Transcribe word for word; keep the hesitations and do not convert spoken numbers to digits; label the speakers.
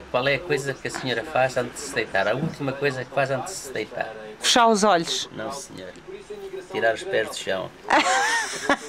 Speaker 1: qual é a coisa que a senhora faz antes de se deitar? A última coisa que faz antes de se deitar?
Speaker 2: Fechar os olhos.
Speaker 1: Não, senhor. Tirar os pés do chão.